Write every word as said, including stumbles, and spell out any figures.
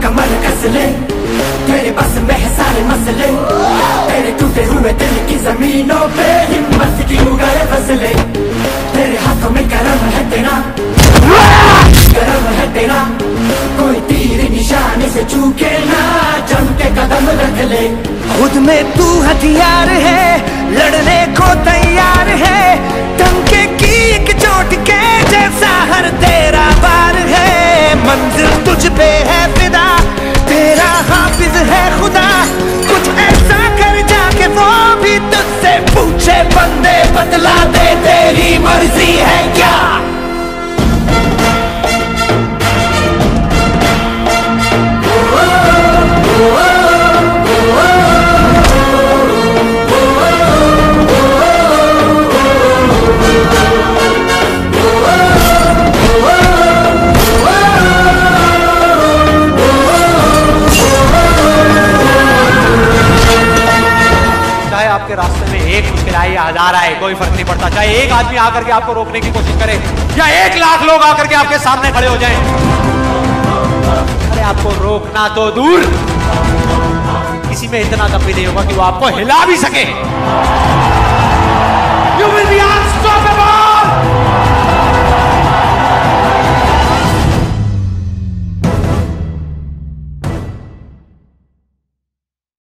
कमर कस ले, तेरे बस में है सारे मसले, तेरे टूटे हुए दिल की जमीनों पे हिम्मत की उगाए फसले, तेरे हाथों में करम है तेरा, करम है तेरा, कोई तीर निशाने से चूके ना, जम के कदम रख ले। खुद में तू हथियार है, लड़ने को तैयार है, टंके की एक चोट के जैसा हर तेरा बार है, मंजिल तुझ पे है फिदा, तेरा हाफिज है खुदा, कुछ ऐसा कर जाके वो भी तुझसे पूछे बंदे, बतला दे तेरी मर्जी है क्या। आपके रास्ते में एक मुश्किल आए या हजार आए, कोई फर्क नहीं पड़ता। चाहे एक आदमी आकर के आपको रोकने की कोशिश करे या एक लाख लोग आकर के आपके सामने खड़े हो जाएं, अरे आपको रोकना तो दूर, किसी में इतना दम भी नहीं होगा कि वो आपको हिला भी सके। You will be unstoppable!